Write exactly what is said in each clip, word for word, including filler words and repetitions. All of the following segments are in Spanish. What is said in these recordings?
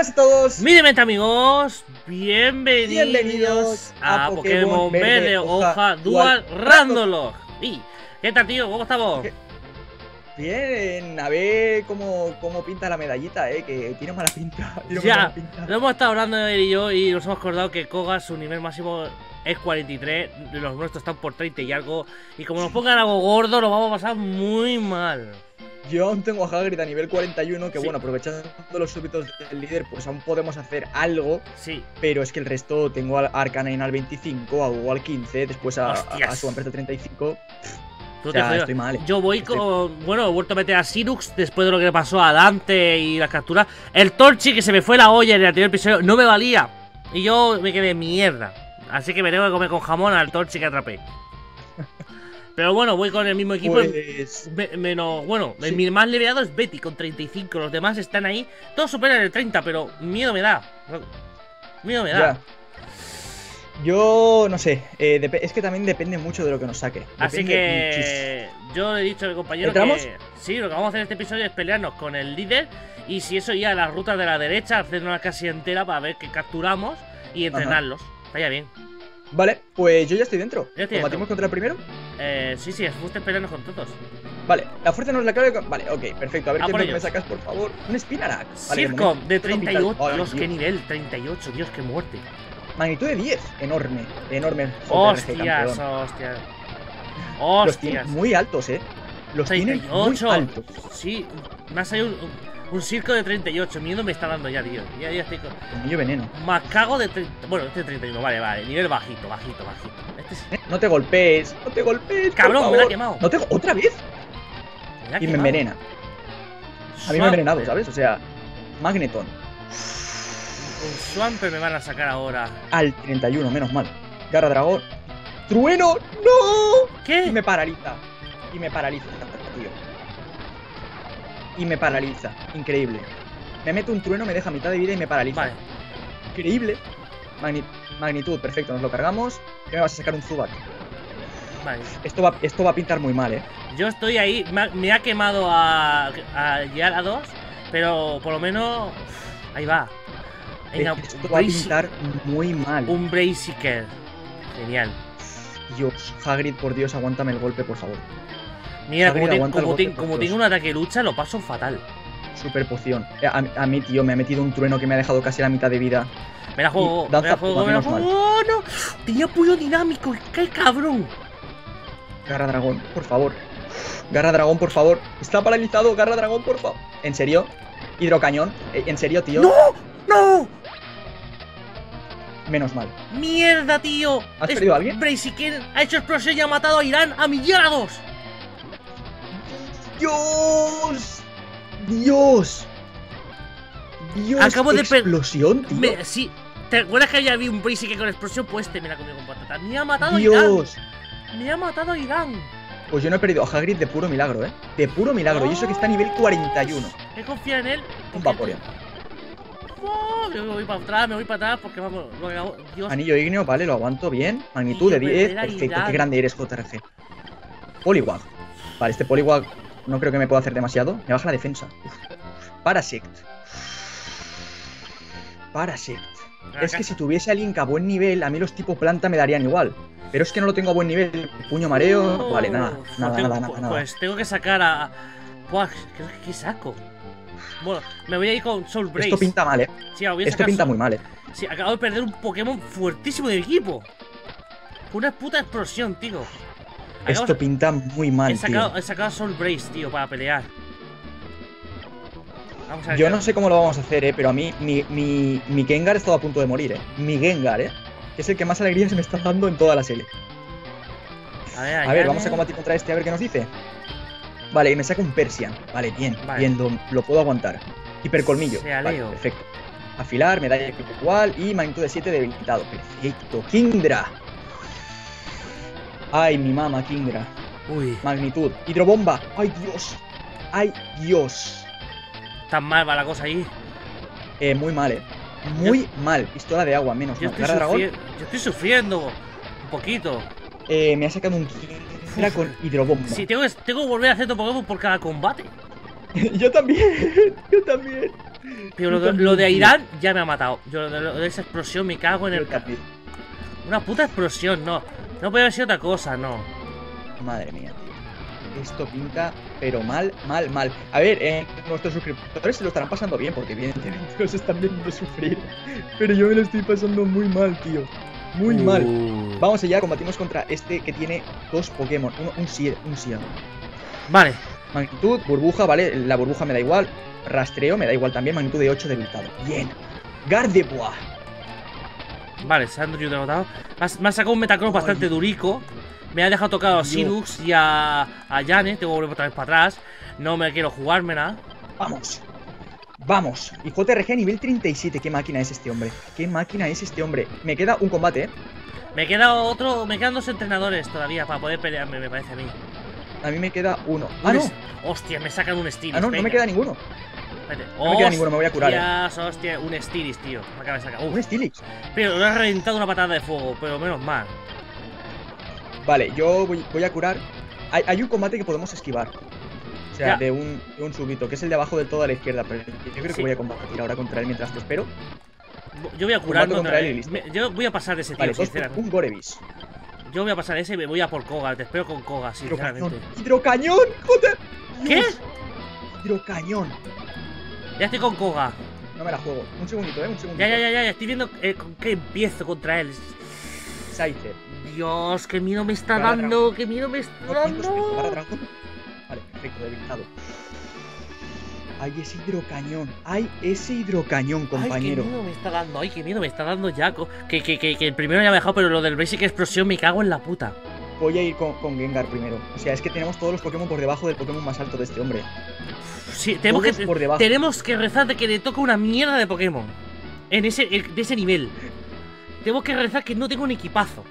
a todos. Mírenme, amigos. Bienvenidos, Bienvenidos a, a Pokémon Verde, Verde Hoja, Hoja Dual Randolog. ¿Y qué tal, tío? ¿Cómo estamos? ¿Qué? Bien, a ver cómo, cómo pinta la medallita, eh, que tiene mala pinta. Tiene ya, mala pinta. Lo hemos estado hablando él y yo y nos hemos acordado que Koga, su nivel máximo es cuarenta y tres, los nuestros están por treinta y algo. Y como nos pongan algo gordo, lo vamos a pasar muy mal. Yo aún tengo a Hagrid a nivel cuarenta y uno, que sí. bueno, aprovechando los súbitos del líder, pues aún podemos hacer algo. Sí. Pero es que el resto tengo a Arcanine al veinticinco, a Hugo al quince, después a, a su al treinta y cinco. O sea, estoy mal, eh. Yo voy estoy... con... Bueno, he vuelto a meter a Sirux después de lo que le pasó a Dante y las capturas. El Torchi, que se me fue la olla en el anterior episodio, no me valía. Y yo me quedé mierda. Así que me tengo que comer con jamón al Torchi que atrapé. Pero bueno, voy con el mismo equipo. Pues... Me, menos, bueno, sí. Mi más leveado es Betty con treinta y cinco. Los demás están ahí. Todos superan el treinta, pero miedo me da. Miedo me da. Ya. Yo no sé, eh, es que también depende mucho de lo que nos saque. Depende Así que muchísimo. Yo le he dicho a mi compañero ¿Entramos? que sí, lo que vamos a hacer en este episodio es pelearnos con el líder. Y si eso ya las rutas de la derecha, hacer una casi entera para ver que capturamos y entrenarlos. Ajá. Vaya bien. Vale, pues yo ya estoy dentro. Ya estoy ¿Combatimos dentro. contra el primero? Eh, sí, sí, es justo pelearnos con todos. Vale, la fuerza nos la clave con... Vale, ok, perfecto. A ver a qué por me ellos. sacas, por favor. Un Spinarak. Vale, Circo, de, de treinta y ocho. Oh, Dios, Dios. qué nivel, treinta y ocho. Dios, qué muerte. Magnitud de diez. Enorme, enorme. Hostias, hostias. Hostias. Los tiene muy altos, eh. Los treinta y ocho. Tiene muy altos. Sí, me ha salido un, un, un circo de treinta y ocho. Miedo me está dando ya, tío. Ya, ya estoy con... Colmillo veneno. Macago de treinta. Bueno, este es treinta y uno, vale, vale. Nivel bajito, bajito, bajito. Este es... No te golpees, no te golpees. Cabrón, me la ha quemado. ¿No te... ¿Otra vez? Me y me envenena. A mí me ha envenenado, ¿sabes? O sea, Magneton. Un Swampert me van a sacar ahora. Al treinta y uno, menos mal. Garra dragón. ¡Trueno! ¡No! ¿Qué? Y me paraliza. Y me paraliza, tío. Y me paraliza. Increíble. Me mete un trueno, me deja mitad de vida y me paraliza. Vale. Increíble. Magni magnitud, perfecto, nos lo cargamos. Y me vas a sacar un Zubat. Vale. Esto va, esto va a pintar muy mal, eh. Yo estoy ahí. Me, me ha quemado a, a llegar a dos. Pero por lo menos. Ahí va. Venga, esto va a pintar muy mal. Un Blaziken. Genial. Dios, Hagrid, por Dios, aguántame el golpe, por favor. Mira, Hagrid, como, te, aguanta el como, golpe, te, por como Dios. tengo un ataque lucha, lo paso fatal. Super poción. A, a mí, tío, me ha metido un trueno que me ha dejado casi la mitad de vida. Me la juego, me la juego, me la juego. ¡Oh, no! Tenía apoyo dinámico, ¡qué cabrón! Garra dragón, por favor. Garra dragón, por favor. Está paralizado, garra dragón, por favor. ¿En serio? Hidrocañón. ¿En serio, tío? ¡No! ¡No! Menos mal. ¡Mierda, tío! ¿Has perdido a alguien? Blaziken ha hecho explosión y ha matado a Irán a millados. ¡Dios! ¡Dios! ¡Dios! Acabo de explosión, tío. Me, sí. ¿Te acuerdas que había habido un Blaziken con explosión? Pues este me la comió con patata. Me ha matado Dios. a Irán. Me ha matado a Irán. Pues yo no he perdido a Hagrid de puro milagro, ¿eh? De puro milagro. Oh, y eso que está a nivel cuarenta y uno. He confiado en él. Un Vaporeon. Oh, me voy para atrás, me voy para atrás porque vamos. Lo Dios. Anillo ígneo, vale, lo aguanto bien. Magnitud Tío, de diez. perfecto, Irán. Qué grande eres, J R G. Poliwag. Vale, este Poliwag no creo que me pueda hacer demasiado. Me baja la defensa. Uf. Parasect. Parasect. Es que si tuviese a Link a buen nivel, a mí los tipo planta me darían igual. Pero es que no lo tengo a buen nivel. Puño mareo. Oh, vale, nada. pues Nada, tengo, nada, nada, pues, nada. Pues tengo que sacar a. Buah, ¿qué, qué saco? Bueno, me voy a ir con Soul Brace. Esto pinta mal, eh. Sí, voy a Esto pinta Soul... muy mal, eh. Sí, acabo de perder un Pokémon fuertísimo del equipo. Una puta explosión, tío. Acabo... Esto pinta muy mal, he sacado, tío. He sacado Soul Brace, tío, para pelear. Vamos a ver. Yo qué... no sé cómo lo vamos a hacer, eh, pero a mí mi, mi, mi Gengar estaba a punto de morir, eh. Mi Gengar, eh. Que es el que más alegría se me está dando en toda la serie. A ver, a ver, vamos a combatir contra este, a ver qué nos dice. Vale, y me saca un Persian. Vale, bien, vale. bien, lo, lo puedo aguantar. Hipercolmillo. Sea, vale, Leo. perfecto. Afilar, medalla igual y magnitud de siete debilitado. Perfecto. Kingdra. Ay, mi mamá, Kingdra. Uy. Magnitud. Hidrobomba. Ay, Dios. Ay, Dios. Tan mal va la cosa ahí. Eh, muy mal, eh. Muy yo... mal. Pistola de agua, menos yo mal. Estoy Dragón. yo estoy sufriendo. Un poquito. Eh, me ha sacado un Kingdra con hidrobomba. Sí, tengo que, tengo que volver a hacer tu Pokémon por cada combate. Yo también. Yo también. Pero lo de, lo de Irán ya me ha matado. Yo lo de, lo de esa explosión me cago en el... Ca... Una puta explosión, no. No puede haber sido otra cosa, no. Madre mía, tío. Esto pinta, pero mal, mal, mal. A ver, eh, nuestros suscriptores se lo estarán pasando bien, porque evidentemente los están viendo sufrir. Pero yo me lo estoy pasando muy mal, tío. Muy uh. mal. Vamos allá, combatimos contra este que tiene dos Pokémon. Uno, un Sia, un Sia. Vale. Magnitud, burbuja, vale. La burbuja me da igual. Rastreo, me da igual también. Magnitud de ocho debilitado. Bien. Gardevoir. Vale, Sandro yo te he notado. Me ha sacado un Metacross bastante durico. Me ha dejado tocado a Sidux y a, a Yane. Tengo que volver otra vez para atrás. No me quiero jugármela. Vamos. Vamos. Y J R G a nivel treinta y siete. ¿Qué máquina es este hombre? ¿Qué máquina es este hombre? Me queda un combate, ¿eh? Me queda otro. Me quedan dos entrenadores todavía para poder pelearme, me parece a mí. A mí me queda uno. ¡Ah, no! Hostia, me sacan un Stilis. Ah, no, venga. no me queda ninguno. Espérate. No me queda ninguno, me voy a curar. Hostias, hostia, un Stilis, tío. Me acaba de sacar. Uf. Un Stilis. Pero lo he reventado una patada de fuego, pero menos mal. Vale, yo voy, voy a curar. Hay, hay un combate que podemos esquivar. O sea, de un, de un súbito, que es el de abajo del todo a la izquierda. Pero yo creo que sí. voy a combatir ahora contra él mientras te espero. Yo voy a curar contra él. Me, yo voy a pasar de ese tío, vale, sinceramente. Un Gorevis. Yo voy a pasar ese y me voy a por Koga. Te espero con Koga, sinceramente. ¡Hidrocañón! ¡Joder! ¿Qué? ¡Hidrocañón! Ya estoy con Koga. No me la juego. Un segundito, eh, un segundito. Ya, ya, ya, ya. Estoy viendo eh, con qué empiezo contra él. Scyther. Dios, qué miedo me está Garra dando. Dragón. Qué miedo me está no, dando. Vale, perfecto, debilitado. Hay ese hidrocañón. Hay ese hidrocañón, compañero. Ay, qué miedo me está dando. Ay, qué miedo me está dando ya. Que, que, que, que el primero ya me ha dejado, pero lo del Basic Explosión me cago en la puta. Voy a ir con, con Gengar primero. O sea, es que tenemos todos los Pokémon por debajo del Pokémon más alto de este hombre. Sí, tenemos que, por debajo. tenemos que rezar de que le toque una mierda de Pokémon. En ese, de ese nivel. Tenemos que rezar que no tenga un equipazo.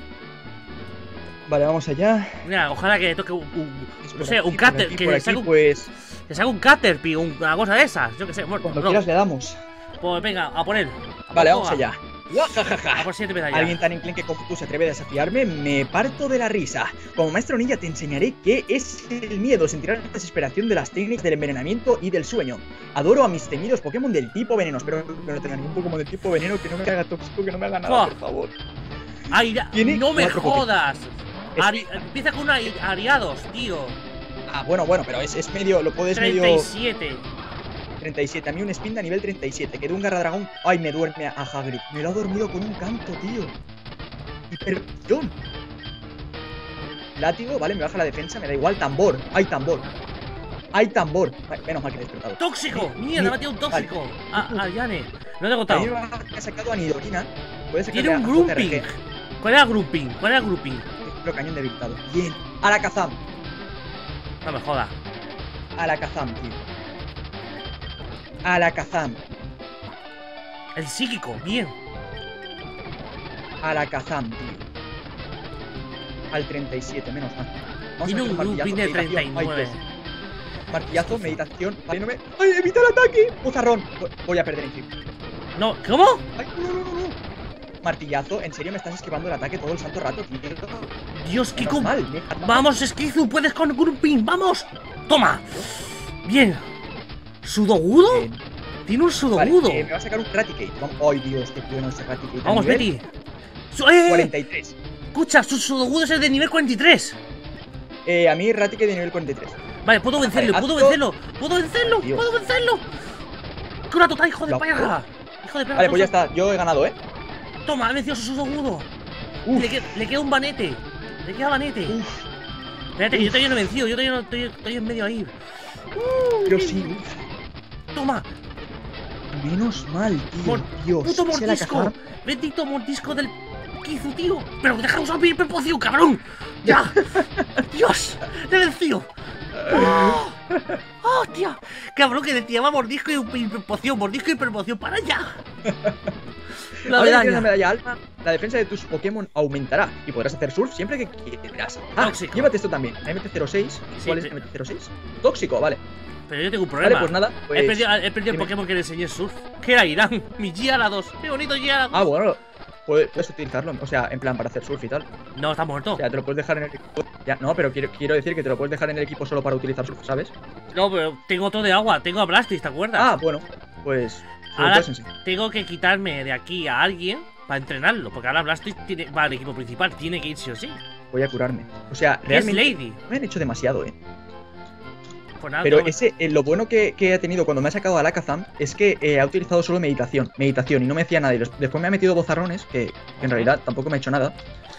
Vale, vamos allá. Mira, ojalá que le toque un, un no sé, un Caterpie. Que le saque un, pues... que saque un Caterpie, una cosa de esas. Yo que sé. Bueno, cuando no. quieras le damos. Pues venga, a por él. A vale, por vamos allá. A por siete medallas. Alguien tan enclenque como tú se atreve a desafiarme, me parto de la risa. Como maestro ninja te enseñaré qué es el miedo, sentirás la desesperación de las técnicas del envenenamiento y del sueño. Adoro a mis temidos Pokémon del tipo veneno. Espero que no tenga ningún Pokémon del tipo veneno que no me haga tóxico, que no me haga nada, oh. por favor. Ay, no me jodas. Ari empieza con una Ariados, tío. Ah, bueno, bueno, pero es, es medio, lo puedes medio... treinta y siete. treinta y siete, a mí un Spinda a nivel treinta y siete. Quedó un Garradragón. Ay, me duerme a Hagrid. Me lo ha dormido con un canto, tío. Hiperacción. Látigo, vale, me baja la defensa, me da igual. Tambor, hay tambor. Hay tambor. Ay, menos mal que he despertado. ¡Tóxico! ¡Mierda, me ha metido un tóxico! Vale. A, a Yane. No he agotado. Me ha sacado a Nidorina. Tiene un Grumping. ¿Cuál era Grumping? ¿Cuál era Grumping? Cañón debilitado. Bien. Alakazam. No me jodas. Alakazam, tío. Alakazam. El psíquico, bien. Alakazam, tío. Al treinta y siete, menos mal. Vamos Tiene a un Grumping de treinta y nueve. Martillazo, meditación. Vale, no me... ¡Ay, evita el ataque! Bozarrón. Voy a perder en fin. No, ¿cómo? Ay, no, no, no, no. Martillazo, ¿en serio me estás esquivando el ataque todo el santo rato, tío? Dios, qué com... mal, Vamos, Esquizu, puedes con Grumping, vamos. Toma. Bien. ¿Sudogudo? Bien. Tiene un Sudogudo. Vale, eh, me va a sacar un Raticate. Ay, Dios, qué bueno ese Raticate. Vamos, Betty. ¡Eh! cuarenta y tres. Escucha, su Sudogudo es el de nivel cuarenta y tres. Eh, a mí Raticate de nivel cuarenta y tres. Vale, puedo vencerlo, vale, puedo acto... vencerlo. Puedo vencerlo, Dios. puedo vencerlo. ¡Cura total, hijo de no. perra! Hijo de perra. Vale, pues ya está, yo he ganado, ¿eh? Toma, ha vencido su Sudogudo. Le, que, le queda un banete. Le queda banete. Uf. Espérate, que yo todavía no he vencido. Yo todavía no estoy, estoy en medio ahí. Uh, yo sí. Toma. Menos mal, tío. Mor Dios. Puto mordisco. Bendito mordisco del Kizu, tío. Pero deja usar mi hiperpoción, cabrón. Ya. Dios. Le he vencido. ¡Oh! ¡Oh, tío! Cabrón, que decía mordisco y hiperpoción. Mordisco y hiperpoción. ¡Para allá! La medalla. Ahora la medalla alma, la defensa de tus Pokémon aumentará y podrás hacer surf siempre que quieras. Ah, tóxico. Llévate esto también. M T cero seis. ¿Cuál sí, es M T cero seis? Tóxico, vale. Pero yo tengo un problema. Vale, pues nada. Pues... He perdido, he perdido el Pokémon que le enseñé surf. ¿Qué era Irán? Mi Giara dos. Qué bonito Giara dos. Ah, bueno. Puedes, puedes utilizarlo. O sea, en plan para hacer surf y tal. No, está muerto. O sea, te lo puedes dejar en el equipo. Ya, no, pero quiero, quiero decir que te lo puedes dejar en el equipo solo para utilizar surf, ¿sabes? No, pero tengo todo de agua. Tengo a Blastis, ¿te acuerdas? Ah, bueno. pues... se lo Ahora puedes enseñar. tengo que quitarme de aquí a alguien para entrenarlo. Porque ahora Blastoise tiene, va al equipo principal. Tiene que ir sí o sí. Voy a curarme. O sea, ¿Qué es realmente Lady? no me han hecho demasiado, eh. Pues nada, Pero tengo- ese, eh, lo bueno que, que ha tenido cuando me ha sacado a Alakazam es que eh, ha utilizado solo meditación, meditación y no me hacía nada. Y los- después me ha metido bozarrones, que, que en realidad tampoco me ha hecho nada.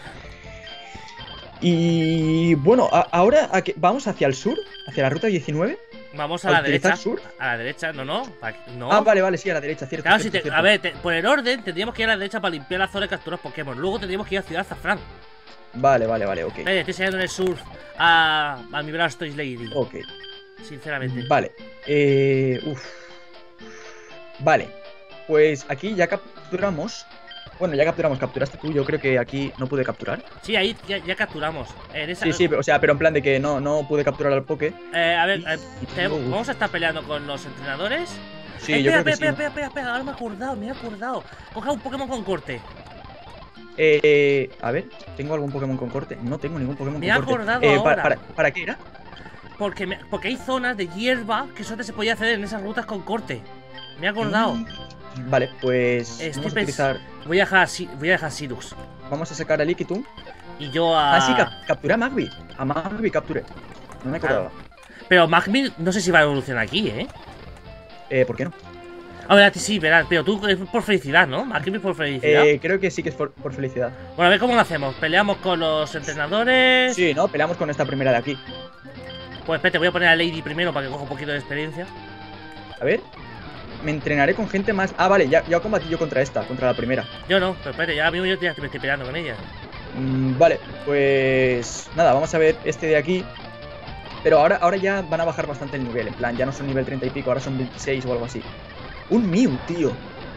Y bueno, a- ahora a que- vamos hacia el sur, hacia la ruta diecinueve. Vamos a ¿a la utilizar derecha. sur? A la derecha, no, no. pa- no. Ah, vale, vale, sí, a la derecha, cierto. Claro, si cierto, te- cierto. a ver, te- por el orden tendríamos que ir a la derecha para limpiar la zona de capturas Pokémon. Luego tendríamos que ir a Ciudad Zafrán. Vale, vale, vale, ok. Vale, estoy enseñando en el surf a, a mi Blastoise Lady. Ok, Sinceramente. vale. Eh, uf. Vale, pues aquí ya capturamos. Bueno, ya capturamos, capturaste tú. Yo creo que aquí no pude capturar. Sí, ahí ya, ya capturamos. En esa- Sí, sí, o sea, pero en plan de que no, no pude capturar al Poké. Eh, a ver, eh, Y- tenemos- uf. vamos a estar peleando con los entrenadores. Sí, Eh, yo espera, creo que espera, sí. espera, espera, espera, ahora me he acordado, me he acordado. Coja un Pokémon con corte. Eh, eh, a ver, ¿tengo algún Pokémon con corte? No tengo ningún Pokémon Me con he corte. acordado Eh, pa- ahora. para, ¿Para qué era? Porque, me- porque hay zonas de hierba que solo se podía hacer en esas rutas con corte. Me he acordado. Mm, Vale, pues Estoy vamos a pens- utilizar. Voy a dejar, Si- voy a dejar Sidux. Vamos a sacar a Lickitung. Y yo a. Ah, sí, cap- capturé a Magby. A Magby capturé. No me acordaba. Pero Magmir no sé si va a evolucionar aquí, ¿eh? Eh, ¿por qué no? A ver, a ti sí, verás, pero tú es por felicidad, ¿no? Magmir por felicidad. Eh, creo que sí que es por, por felicidad. Bueno, a ver cómo lo hacemos. Peleamos con los entrenadores. Sí, ¿no? Peleamos con esta primera de aquí. Pues espérate, voy a poner a Lady primero para que coja un poquito de experiencia. A ver. Me entrenaré con gente más. Ah, vale, ya, ya combatí yo contra esta, contra la primera. Yo no, pero espérate, ya mismo yo ya me estoy peleando con ella. Mm, vale, pues nada, vamos a ver este de aquí. Pero ahora, ahora ya van a bajar bastante el nivel. En plan, ya no son nivel treinta y pico, ahora son veintiséis o algo así. Un Mew, tío.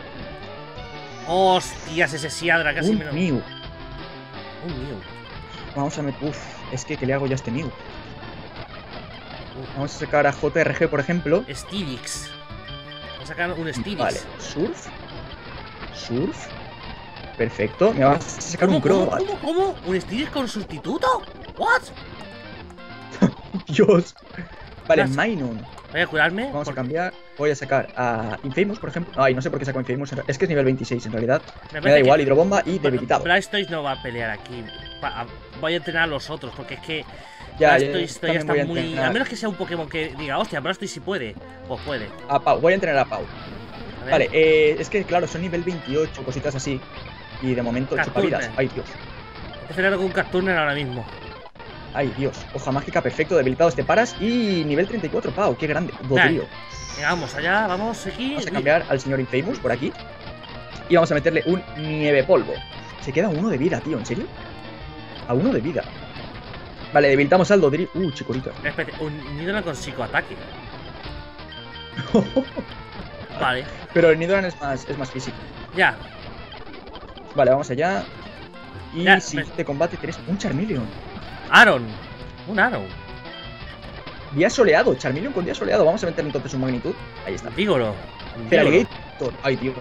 Hostias, ese Siadra casi Un me lo. Mew. Un Mew. Vamos a meter. Uf, es que ¿qué le hago yo a este Mew? Vamos a sacar a J R G, por ejemplo. Stylix. Vamos a sacar un Stylix. Vale, Surf. Surf. Perfecto. Me vas a sacar ¿Cómo, un cómo, Crobat. cómo, cómo? ¿Un Stylix con sustituto? ¿What? Dios. Vale, Las- Minun. Voy a curarme. Vamos a porque cambiar. Voy a sacar a Infamous, por ejemplo. Ay, no sé por qué saco Infamous. Es que es nivel veintiséis en realidad. me Me parece da que igual, hidrobomba y debilitado. Blastoise no va a pelear aquí. Pa- a- Voy a entrenar a los otros, porque es que Ya, ya, Blastoise yo todavía también voy está a muy. entrenar A menos que sea un Pokémon que diga, hostia, Blastoise sí puede. Pues puede. a Pau. Voy a entrenar a Pau. A ver. Vale, eh, es que claro, son nivel veintiocho, cositas así. Y de momento Carturner. chupavidas. Ay, Dios. Estoy cenando con un Carturner ahora mismo. Ay, Dios. Hoja mágica, perfecto, debilitados, te paras. Y nivel treinta y cuatro, Pau, qué grande. Dodrio. Venga, vamos allá, vamos aquí. Vamos a cambiar al señor Infamous por aquí. Y vamos a meterle un nieve polvo. Se queda uno de vida, tío, ¿en serio? A uno de vida. Vale, debilitamos al Dodrio. Uh, chicorita. Espérate, un Nidoran con psicoataque. Vale, Pero el Nidoran es más, es más físico. ya. Vale, vamos allá. Y Ya, siguiente combate tenés un Charmeleon. Aaron. Un Aaron. Día soleado, Charmeleon con día soleado. Vamos a meter entonces un magnitud. Ahí está. Vigoro. Feraligatr. Ay, Dios.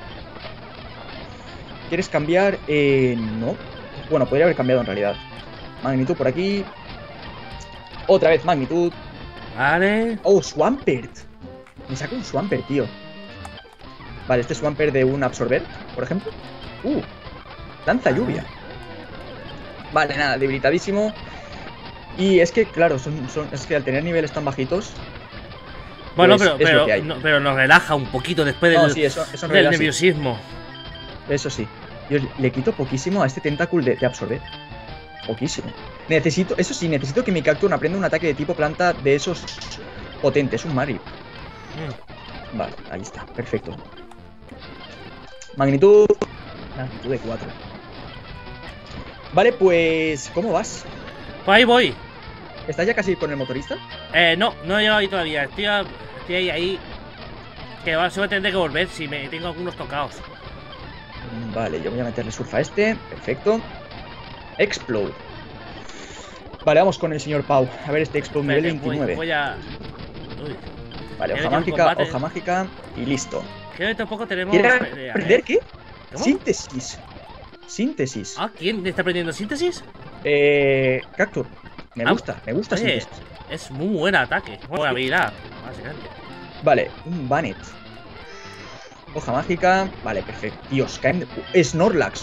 ¿Quieres cambiar? Eh, no. Bueno, podría haber cambiado en realidad. Magnitud por aquí. Otra vez magnitud. Vale. Oh, Swampert. Me saco un Swampert, tío. Vale, este Swampert de un Absorber, por ejemplo. Uh, lanza lluvia. Vale, nada, debilitadísimo. Y es que, claro, son, son, es que al tener niveles tan bajitos. Bueno, pues, pero, es lo pero, que hay. no- pero nos relaja un poquito después No, del, sí, eso, eso en del realidad sí. nerviosismo. Eso sí. Dios, le quito poquísimo a este tentáculo de, de absorber. Poquísimo. Necesito, eso sí, necesito que mi Cacturne aprenda un ataque de tipo planta de esos potentes, un Mario. Mm. Vale, ahí está, perfecto. Magnitud. Magnitud de cuatro. Vale, pues. ¿Cómo vas? Pues ahí voy. ¿Estás ya casi con el motorista? Eh, no, no he llegado ahí todavía. Estoy, a- estoy ahí, ahí. Que va, solo tendré que volver si me tengo algunos tocados. Mm, Vale, yo voy a meterle surf a este. Perfecto. Explode. Vale, vamos con el señor Pau. A ver este Explode nivel Espérate, voy- veintinueve. Voy, a. Uy, Vale, ya hoja metí un mágica, combate. hoja mágica y listo. creo que tampoco tenemos. ¿Quieres pelea, aprender ¿eh? qué? ¿Cómo? Síntesis. Síntesis. Ah, ¿quién está aprendiendo síntesis? Eh. Cactur. Me Ah, gusta, me gusta oye. síntesis. Es muy buen ataque. Buena habilidad, básicamente. Vale, un Banet. Hoja mágica. Vale, perfecto. Dios, caen... Uh, Snorlax.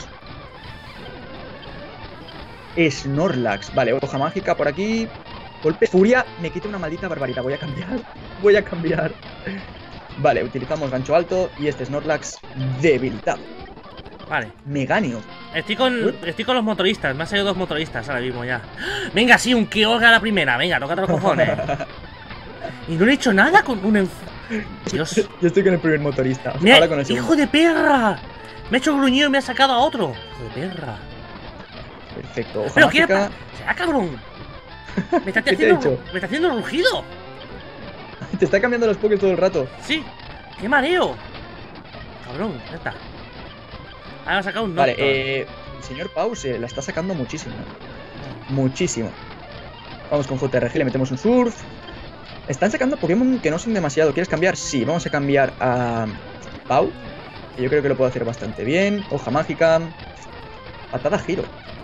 Snorlax. Vale, hoja mágica por aquí. Golpe furia. Me quita una maldita barbaridad. Voy a cambiar. Voy a cambiar. Vale, utilizamos gancho alto. Y este Snorlax debilitado. Vale. Meganio. Estoy con, estoy con los motoristas. Me han salido dos motoristas ahora mismo ya. Venga, sí, un Kyogre a la primera. Venga, tócate los cojones. Y no le he hecho nada con un... Enf... Dios. Yo estoy con el primer motorista. Me Ahora ha... con el segundo. ¡Hijo de perra! Me ha hecho gruñido y me ha sacado a otro. ¡Hijo de perra! Perfecto. Hoja ¿Pero qué? mágica. ¿Será cabrón? Me está ¿Qué te he haciendo, hecho? me está haciendo rugido. Te está cambiando los pokés todo el rato. Sí. ¡Qué mareo! Cabrón, ya está. Ahora me ha sacado un Vale, Nocturne. eh... el señor Pau se la está sacando muchísimo. Muchísimo. Vamos con J R G, le metemos un surf. Están sacando Pokémon que no son demasiado. ¿Quieres cambiar? Sí, vamos a cambiar a Pau, que yo creo que lo puedo hacer bastante bien. Hoja mágica. Patada giro.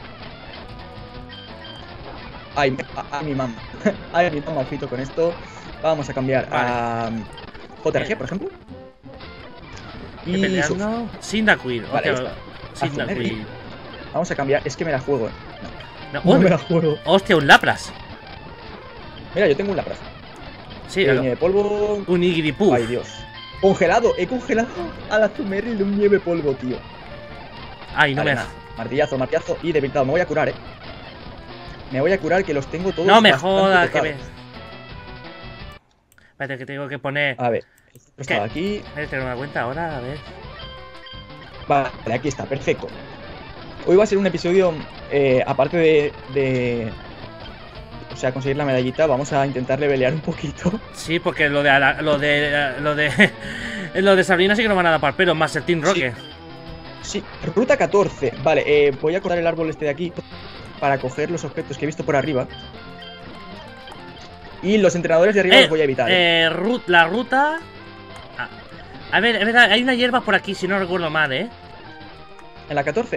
Ay, ay, mi mamá. Ay, mi mamá, ojito con esto. Vamos a cambiar Vale. a J R G, por ejemplo. Estoy Y peleando. Cyndaquil. Vale, Hostia, Cyndaquil. vamos a cambiar. Es que me la juego. No, No uy, me la juego. hostia, un Lapras. Mira, yo tengo un Lapras. Sí, Eh, claro. nieve polvo. Un Igripuff. Ay, Dios. Congelado. He congelado a la Azumarill de un nieve polvo, tío. Ay, no Vale, me nada. Martillazo, martillazo y debilitado. Me voy a curar, eh. Me voy a curar, que los tengo todos. No me bastante jodas, que me. tocados. Espérate, que tengo que poner. A ver. Esto estaba aquí. Espérate, tengo una cuenta ahora, a ver. Vale, aquí está, perfecto. Hoy va a ser un episodio, eh, aparte de, de. O sea, conseguir la medallita, vamos a intentar levelear un poquito. Sí, porque lo de Ara- lo de lo de lo de Sabrina sí que no van a dar par, pero más el Team Rocket. Sí, ruta catorce. Vale, eh, voy a curar el árbol este de aquí para coger los objetos que he visto por arriba. Y los entrenadores de arriba Eh, los voy a evitar. ¿eh? eh, ru- la ruta. Ah, a ver, es verdad, hay una hierba por aquí, si no recuerdo mal, ¿eh? En la catorce.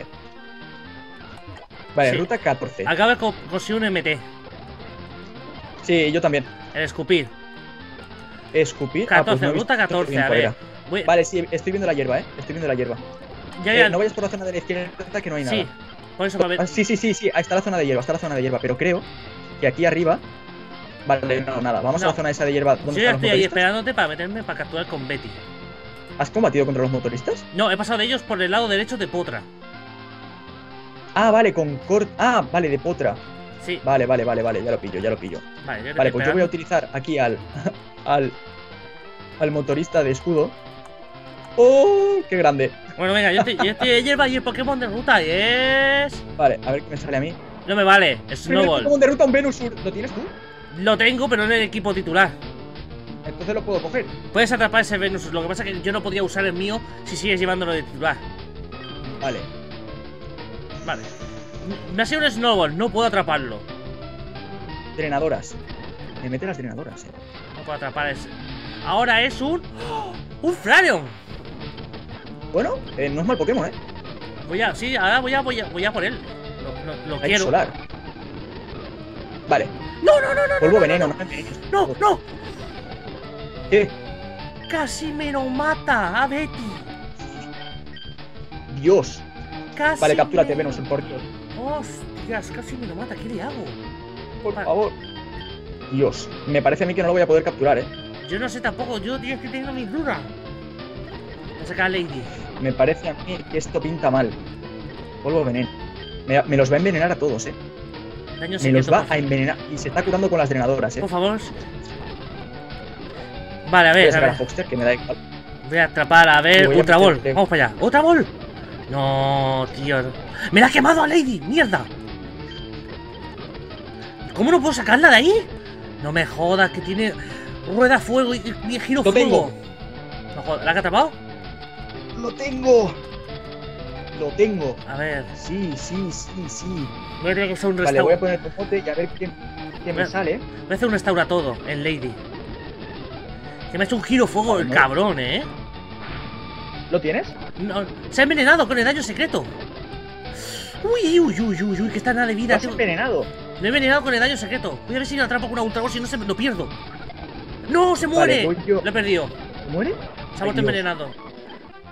Vale, Sí. ruta catorce. Acabo de co- conseguir un M T, Sí, yo también. el escupir. Escupir. Ah, catorce, pues no he ruta visto catorce, bien a cuál ver. era. Voy- Vale, sí, estoy viendo la hierba, eh. Estoy viendo la hierba. ya, Eh, ya. no vayas por la zona de la izquierda que no hay Sí, nada. por eso, para ver. Ah, sí, sí, sí, sí. Ahí está la zona de hierba, está la zona de hierba. Pero creo que aquí arriba. Vale, no, nada. Vamos No. a la zona esa de hierba. ¿Dónde Yo ya están los estoy ahí motoristas? esperándote para meterme para capturar con Betty. ¿Has combatido contra los motoristas? No, he pasado de ellos por el lado derecho de Potra. Ah, vale, con cort. Ah, vale, de Potra. Sí, Vale, vale, vale, vale. Ya lo pillo, ya lo pillo. vale, yo te Vale, estoy pues yo voy a esperando. utilizar aquí al. al. al motorista de escudo. ¡Oh! ¡Qué grande! Bueno, venga, yo estoy, yo estoy de hierba y el Pokémon de ruta es. Vale, a ver qué me sale a mí. No me vale, Primer Snowball. Pokémon de ruta, un Venusaur. ¿Lo tienes tú? Lo tengo, pero no en el equipo titular. Entonces lo puedo coger. Puedes atrapar ese Venus. Lo que pasa es que yo no podía usar el mío si sigues llevándolo de titular. Vale. Vale. Me ha sido un Snowball, no puedo atraparlo. Drenadoras. Me mete las drenadoras, eh. No puedo atrapar ese. Ahora es un. ¡Oh! ¡Un Flareon! Bueno, eh, no es mal Pokémon, eh. Voy a. Sí, ahora voy a, voy a, voy a por él. Lo, lo- lo Hay quiero. solar. Vale. No, no, no, no, Polvo veneno, no me envenenes. no, no. ¿Qué? Casi me lo mata a Betty. Dios. Casi. Vale, captúrate, me- Venusaur, por Dios. Hostias, casi me lo mata. ¿Qué le hago? Por Vale. favor. Dios. Me parece a mí que no lo voy a poder capturar, eh. Yo no sé tampoco. Yo, tío, estoy teniendo mis dudas. Voy a sacar a Lady. Me parece a mí que esto pinta mal. Polvo veneno. Me, me los va a envenenar a todos, eh. Daño Me secreto, los va por, a envenenar. Y se está curando con las drenadoras, eh. por favor. Vale, a Voy a ver, a sacar a ver. Foxter, que me da igual. Voy a atrapar, a Le ver. voy a Ultra Ball. meter- Vamos para allá. ¡Ultra Ball! No, tío. ¡Me la ha quemado a Lady! ¡Mierda! ¿Cómo no puedo sacarla de ahí? No me jodas, que tiene rueda fuego y, y giro Lo fuego. tengo. No jodas, ¿la has atrapado? ¡Lo tengo! Lo tengo. A ver, Sí, sí, sí, sí. voy a tener que usar un Vale, voy a restauro. poner popote y a ver qué, qué me Bueno. sale. Voy a hacer un restaura todo en Lady. Que me ha hecho un giro fuego Vale, el no. cabrón, ¿eh? ¿Lo tienes? No, se ha envenenado con el daño secreto. Uy, uy, uy, uy, uy, que está nada de ¿Lo vida. has Tengo- envenenado? Me he envenenado con el daño secreto. Voy a ver si lo atrapo con una ultra Ball, si no se lo pierdo. ¡No! ¡Se muere! Vale, voy yo. Lo he perdido. ¿Muere? Se ha Ay, vuelto Dios. envenenado.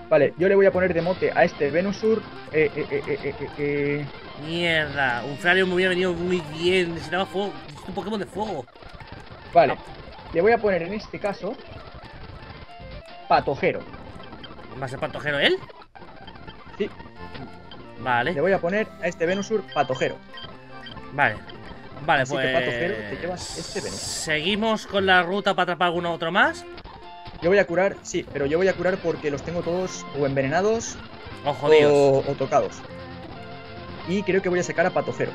Vale, yo le voy a poner de mote a este Venusaur. Eh, eh, eh, eh, eh, eh. Mierda, un Flareon me hubiera venido muy bien. Necesitaba fuego. Es un Pokémon de fuego. Vale, le voy a poner en este caso Patojero. ¿Va a ser Patojero él? Sí. Vale. Le voy a poner a este Venusaur Patojero. Vale. Vale, Así pues. que Patojero te llevas este Venusaur. Seguimos con la ruta para atrapar alguno otro más. Yo voy a curar, sí, pero yo voy a curar porque los tengo todos o envenenados Oh, jodidos. o, o tocados. Y creo que voy a sacar a Patojero.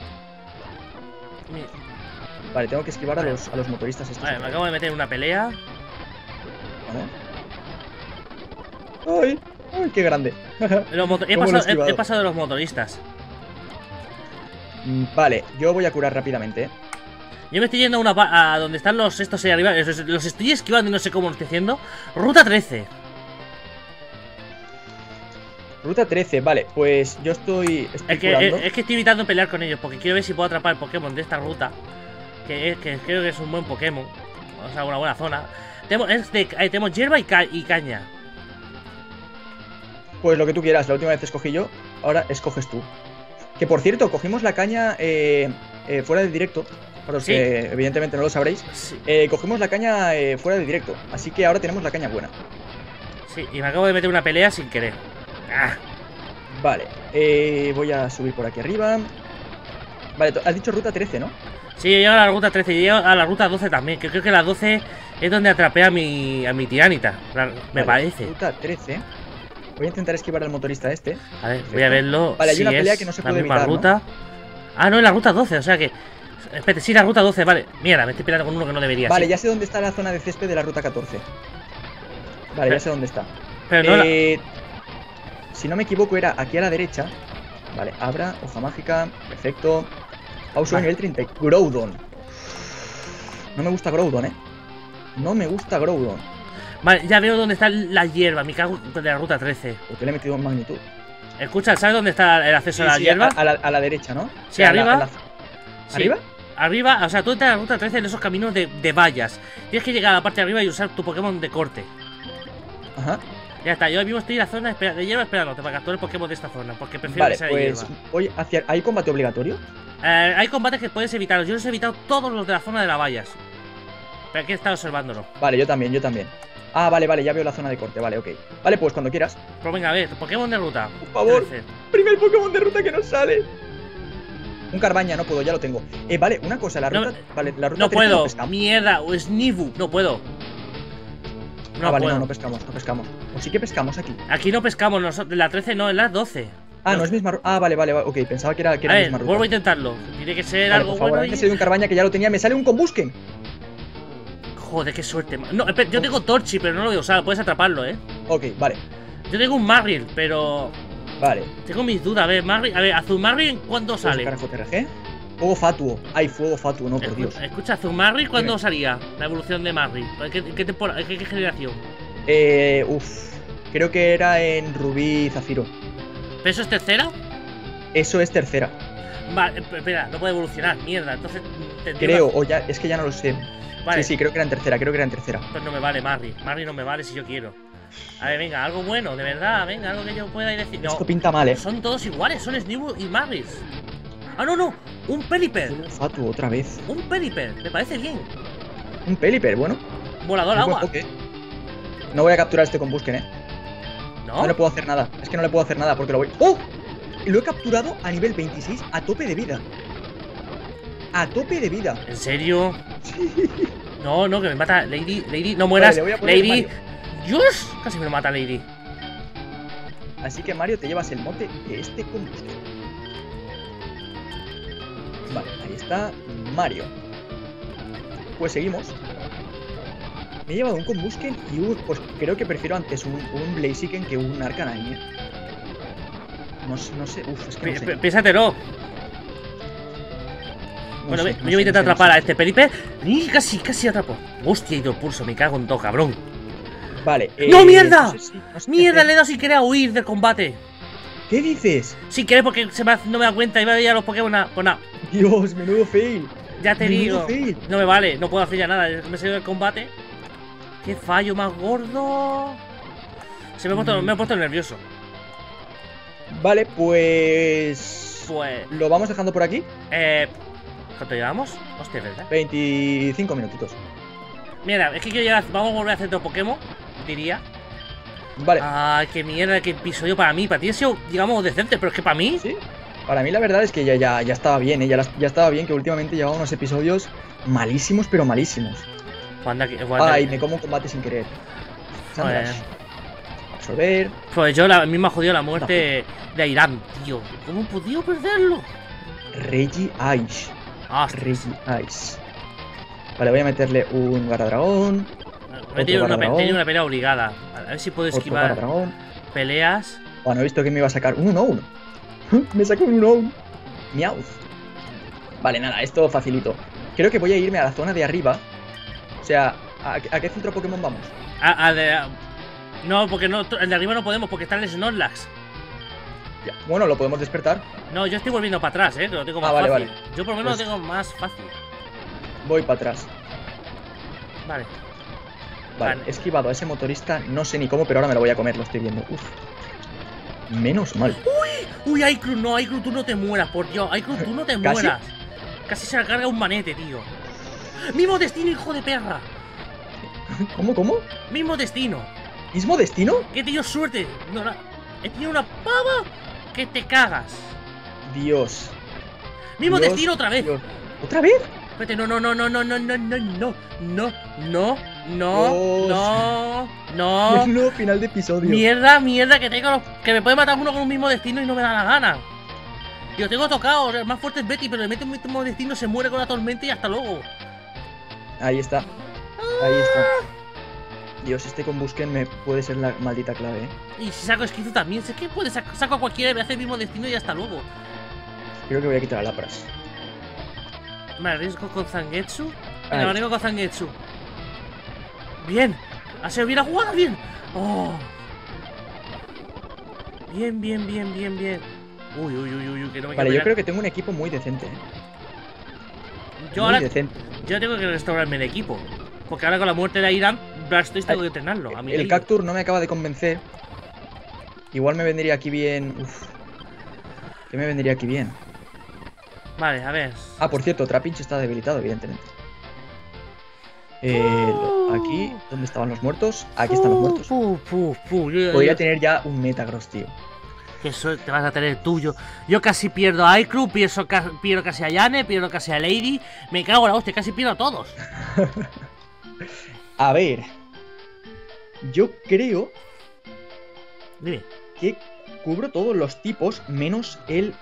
Mi- Vale, tengo que esquivar a los, a los motoristas estos. Vale, me acabo de meter en una pelea. Vamos. ¡Ay! ¡Ay, qué grande! Los moto- he, ¿Cómo lo he pasado, he- esquivado? he pasado de los motoristas. Mm, Vale, yo voy a curar rápidamente, ¿eh? Yo me estoy yendo a, una pa- a donde están los estos ahí arriba. Los, los estoy esquivando y no sé cómo lo estoy haciendo. Ruta trece. Ruta trece, vale, pues yo estoy, estoy Es que, curando. es, es que estoy evitando pelear con ellos porque quiero ver si puedo atrapar el Pokémon de esta ruta. Que, es, que creo que es un buen Pokémon. O sea, una buena zona. Tenemos, es de, eh, tenemos hierba y, ca- y caña. Pues lo que tú quieras, la última vez escogí yo, ahora escoges tú. Que por cierto, cogimos la caña eh, eh, fuera del directo. Para los Sí. que evidentemente no lo sabréis. Sí, Eh, cogimos la caña eh, fuera del directo. Así que ahora tenemos la caña buena. sí, y me acabo de meter una pelea sin querer. Ah, Vale, eh, voy a subir por aquí arriba. Vale, tú- has dicho ruta trece, ¿no? sí, yo llego a la ruta trece y llego a la ruta doce también. Que creo que la doce es donde atrapé a mi, a mi tiranita. la- Me Vale, parece. Ruta trece. Voy a intentar esquivar al motorista este. A ver, voy a verlo. Vale, hay si una pelea es que no se la puede misma evitar, ¿no? ruta. Ah, no, es la ruta doce, o sea que. Espérate, sí, la ruta doce, vale. Mierda, me estoy peleando con uno que no debería. Vale, sí. ya sé dónde está la zona de césped de la ruta catorce. Vale, Pero- ya sé dónde está. Pero no, Eh, Si no me equivoco, era aquí a la derecha. Vale, Abra, hoja mágica, perfecto. Pauso Vale. nivel treinta. Groudon. No me gusta Groudon, eh. No me gusta Groudon. la... Vale, ya veo dónde está la hierba. Me cago de la ruta trece. Porque le he metido en magnitud. Escucha, ¿sabes dónde está el acceso Sí, a la sí, hierba? a, a la, a la derecha, ¿no? Sí, A la- arriba. a la- Sí. ¿Arriba? Arriba, o sea, tú entras a la ruta trece en esos caminos de, de vallas. Tienes que llegar a la parte de arriba y usar tu Pokémon de corte. Ajá. Ya está, yo ahora mismo estoy en la zona de, espera- de hierba esperándote para capturar el Pokémon de esta zona. Porque prefiero Vale, que sea de pues hierba. voy hacia. ¿Hay combate obligatorio? Eh, hay combates que puedes evitar. Yo los he evitado todos los de la zona de las vallas. Pero aquí he estado observándolo. Vale, yo también, yo también. Ah, vale, vale, ya veo la zona de corte, vale, ok. Vale, pues cuando quieras. Pero venga, a ver, Pokémon de ruta. Por favor. trece. Primer Pokémon de ruta que nos sale. Un Carbaña, no puedo, ya lo tengo. Eh, vale, una cosa, la No, ruta. vale, la ruta No trece puedo. pescamos. Mierda, o Snivu. No puedo. No ah, vale, puedo. no, no pescamos, no pescamos. O sí que pescamos aquí. Aquí no pescamos, nosotros, la trece no, en la doce. Ah, No. no es misma ruta. Ah, vale, vale, vale, ok, pensaba que era, que A era ver, misma ruta. vuelvo a intentarlo. Tiene que ser Vale, algo por favor, bueno a mí me y... sale un Carbaña que ya lo tenía, me sale un Combusken. Joder, qué suerte. ma- No, espera, yo tengo Torchi, pero no lo voy a usar. Puedes atraparlo, eh. Ok, vale, Yo tengo un Marril, pero... vale. Tengo mis dudas. A ver, Marril... A ver, Azumarill, ¿cuándo Vamos a sale? buscar a J R G. Fuego Fatuo. Ay, Fuego Fatuo, no, por Escu- Dios. Escucha, Azumarill, ¿cuándo Dime. salía? La evolución de Marril. ¿En qué, en qué temporada? ¿En qué, qué generación? Eh, uff. Creo que era en Rubí y Zafiro. ¿Pero eso es tercera? Eso es tercera. Vale, eh, espera, no puede evolucionar. Mierda, entonces... tendría Creo, una- o ya, es que ya no lo sé. Vale, Sí, sí, creo que era en tercera, creo que era en tercera. pues no me vale Marril. Marril no me vale si yo quiero. A ver, venga, algo bueno, de verdad. Venga, algo que yo pueda ir decir. No, Esto pinta mal, eh. son todos iguales. Son Snivel y Marril. Ah, no, no. Un Pelipper. Fuego Fatuo otra vez. Un Pelipper. Me parece bien. Un Pelipper, bueno. Volador muy buen agua. poke. No voy a capturar este Combusken, eh. ¿No? No le puedo hacer nada. Es que no le puedo hacer nada porque lo voy. ¡Oh! Lo he capturado a nivel veintiséis a tope de vida. A tope de vida. ¿En serio? No, no, que me mata Lady. Lady, no mueras. Vale, le voy a poner Lady. Mario. Dios, casi me lo mata Lady. Así que Mario, te llevas el mote de este Combusken. Vale, ahí está Mario. Pues seguimos. Me he llevado un Combusken y un, pues creo que prefiero antes un, un Blaziken que un Arcanine. ¿eh? No, sé- no sé, uff, es que no Pi- sé. pi- Piénsatelo. No Bueno, sé, ve- no yo sé, voy a no intentar sé, no atrapar sé. a este Pelipper. Y casi, casi atrapo. Hostia, he ido pulso, me cago en todo, cabrón. Vale. ¡No, eh, mierda! no sé si- no sé qué Mierda, hacer. le he dado sin querer a huir del combate. ¿Qué dices? Sin querer porque se me hace- no me da cuenta y me a los Pokémon. a- Pues nada, Dios, menudo fail. ya te Menudo digo. fail. No me vale, no puedo hacer ya nada. Me he salido del combate. ¡Qué fallo más gordo! Se me ha puesto, me he puesto nervioso. Vale, pues... Pues... ¿Lo vamos dejando por aquí? Eh... ¿Cuánto llevamos? Hostia, ¿verdad? veinticinco minutitos. Mira, es que quiero llegar... Vamos a volver a hacer otro Pokémon, diría. Vale. Ay, qué mierda, qué episodio para mí. Para ti ha sido, digamos, decente, pero es que para mí... Sí. Para mí la verdad es que ya, ya, ya estaba bien, ¿eh? ya, ya estaba bien que últimamente llevaba unos episodios malísimos, pero malísimos. Anda, anda, Ay, me como un combate sin querer. Sandras. Absorber. Pues yo la misma jodido la muerte de Irán, tío. ¿Cómo he podido perderlo? Reggie Ice. Ah, Reggie Ice. Vale, voy a meterle un Garadragón. Me he tenido una, pe una pelea obligada. A ver si puedo esquivar peleas. Bueno, he visto que me iba a sacar un uno uno. Me sacó un uno uno. Miauz. Vale, nada, esto facilito. Creo que voy a irme a la zona de arriba. O sea, ¿a, a qué centro Pokémon vamos? A, a de, a... No, porque no, el de arriba no podemos, porque está el Snorlax. Ya. Bueno, lo podemos despertar. No, yo estoy volviendo para atrás, eh, que lo tengo más ah, vale, fácil. Vale. Yo por lo menos pues... lo tengo más fácil. Voy para atrás. Vale. Vale, vale. He esquivado a ese motorista, no sé ni cómo, pero ahora me lo voy a comer, lo estoy viendo. Uf. Menos mal. Uy, uy, Icru, no, Icru, tú no te mueras, por Dios. Icru, tú no te ¿Casi? mueras. Casi se la carga un manete, tío. Mismo destino, hijo de perra. ¿Cómo, cómo? Mismo destino. ¿Mismo destino? Que he tenido suerte. No, la... He tenido una pava que te cagas. Dios. Mismo Dios, destino otra vez. Dios. ¿Otra vez? Espérate, no, no, no, no, no, no, no, no, no, no, no, no, Dios. no, no. No, final de episodio. Mierda, mierda, que tengo los... que me puede matar uno con un mismo destino y no me da la gana. Yo tengo tocado, el más fuerte es Betty, pero le mete un mismo destino, se muere con la tormenta y hasta luego. Ahí está. Ahí está. Dios, este combusken me puede ser la maldita clave, ¿eh? Y si saco esquizo también, sé que puede saco, saco a cualquiera y me hace el mismo destino y hasta luego. Creo que voy a quitar a Lapras. Me arriesgo con Zangetsu. Venga, me arriesgo con Zangetsu. Bien. Ha sido bien la jugada, bien. Oh. Bien, bien, bien, bien, bien. Uy, uy, uy, uy, que no me Vale, yo pelear. creo que tengo un equipo muy decente, ¿eh? Yo muy ahora decente. Yo tengo que restaurarme el equipo. Porque ahora con la muerte de Irán, Blastoise tengo que entrenarlo. A mí el Cactur no me acaba de convencer. Igual me vendría aquí bien. Uf. ¿Qué me vendría aquí bien? Vale, a ver. Ah, por cierto, Trapinch está debilitado, evidentemente. Eh, Oh. aquí, ¿dónde estaban los muertos? Aquí están los muertos. Pu, pu, pu. Yo- Podría yo- tener ya un Metagross, tío. Qué suerte vas a tener tuyo. Yo casi pierdo a iCrew, pierdo, ca- pierdo casi a Yane, pierdo casi a Lady. Me cago en la hostia, casi pierdo a todos. A ver. Yo creo Dime. que cubro todos los tipos menos el...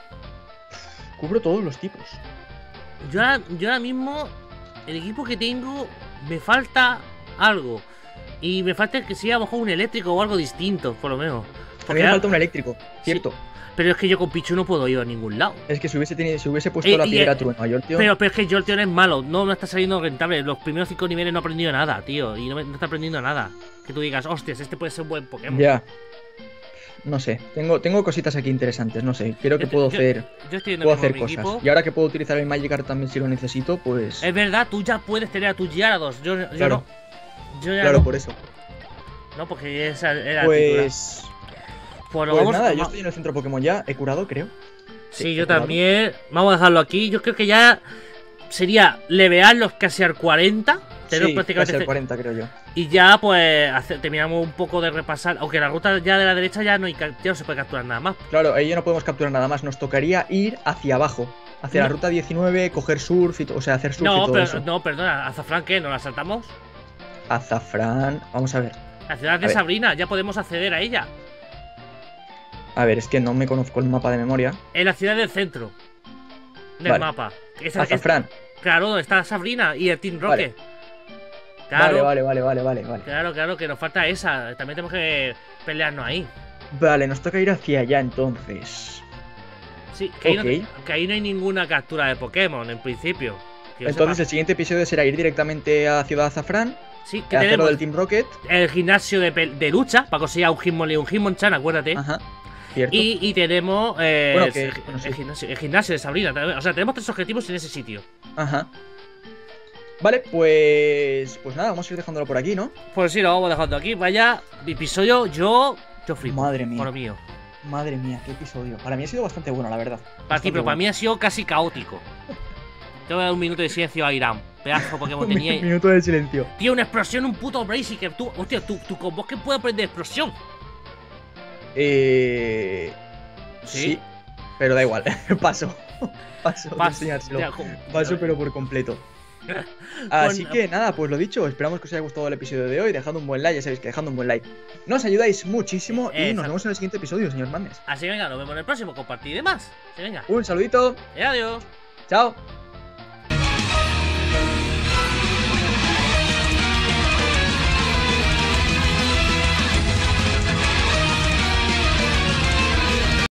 Cubro todos los tipos. Yo ahora, yo ahora mismo, el equipo que tengo, me falta algo. Y me falta que sea a lo mejor un eléctrico o algo distinto, por lo menos. A mí me ahora- falta un eléctrico, cierto. Pero es que yo con Pichu no puedo ir a ningún lado. Es que si hubiese, tenido, si hubiese puesto Eh, la y, piedra eh, trueno a Jolteon... Pero, pero es que Jolteon es malo, no me está saliendo rentable. Los primeros cinco niveles no he aprendido nada, tío. Y no, me, no está aprendiendo nada. Que tú digas, hostias, este puede ser un buen Pokémon. Ya. No sé, tengo, tengo cositas aquí interesantes, no sé. Creo que Yo- puedo yo- hacer, Yo estoy viendo puedo mismo hacer mi cosas. equipo. Y ahora que puedo utilizar el Magikarp también si lo necesito, pues... Es verdad, tú ya puedes tener a tus Gyarados. Yo, yo Claro. no. Yo ya Claro, no. por eso. No, porque esa era la titular. Pues... Pues lo Pues vamos nada, a yo tomar. estoy en el centro Pokémon ya, he curado, creo. Sí, he yo curado. también. Vamos a dejarlo aquí. Yo creo que ya sería levearlos casi al cuarenta. Tenemos Sí, prácticamente casi al ce- cuarenta, creo yo. Y ya, pues, hace- terminamos un poco de repasar. Aunque la ruta ya de la derecha ya no, hay, ca- ya no se puede capturar nada más. Claro, ahí ya no podemos capturar nada más. Nos tocaría ir hacia abajo. Hacia la No. ruta diecinueve, coger surf y to- o sea, hacer surf y No, todo pero, eso. no, perdona. ¿Azafrán qué? ¿No la saltamos? Azafrán. Vamos a ver. La ciudad de A ver. Sabrina, ya podemos acceder a ella. A ver, es que no me conozco el mapa de memoria. En la ciudad del centro del Vale. mapa. Esa- es- Azafrán. claro, donde está Sabrina y el Team Vale. Rocket. Claro, Vale, vale, vale, vale, vale, vale. claro, claro, que nos falta esa. También tenemos que pelearnos ahí. Vale, nos toca ir hacia allá entonces. Sí, que ahí, Ok. no, que ahí no hay ninguna captura de Pokémon en principio. Que yo Entonces el sepa. siguiente episodio será ir directamente a Ciudad Azafrán, Sí, que hacerlo tenemos del Team Rocket. el gimnasio de, pel- de lucha para conseguir a un Hitmonlee y un Hitmonchan, acuérdate. Ajá, cierto. Y, y tenemos eh, Bueno, que- el, bueno, sí. el gimnasio, el gimnasio de Sabrina. O sea, tenemos tres objetivos en ese sitio. Ajá. Vale, pues. Pues nada, vamos a ir dejándolo por aquí, ¿no? Pues sí, lo vamos dejando aquí. Vaya episodio, yo. Yo flipo. Madre mía. Por lo mío. Madre mía, qué episodio. Para mí ha sido bastante bueno, la verdad. Para ti, pero Bastante para bueno. mí ha sido casi caótico. Te voy a dar un minuto de silencio a Irán. Pedazo Pokémon Un tenía. minuto de silencio. Tío, una explosión, un puto Blaziken. Tú, hostia, tú, tú con vos que puedes aprender explosión. Eh. ¿Sí? Sí. Pero da igual. Paso. Paso de Pas- enseñárselo. Hostia, jo- Paso, pero por completo. Así Con- que nada, pues lo dicho, esperamos que os haya gustado el episodio de hoy. Dejad un buen like, ya sabéis que dejando un buen like nos ayudáis muchísimo. Y Exacto. nos vemos en el siguiente episodio, señor Mandes. Así que venga, nos vemos en el próximo. Compartid y demás. Así que venga. Un saludito. Y adiós. Chao.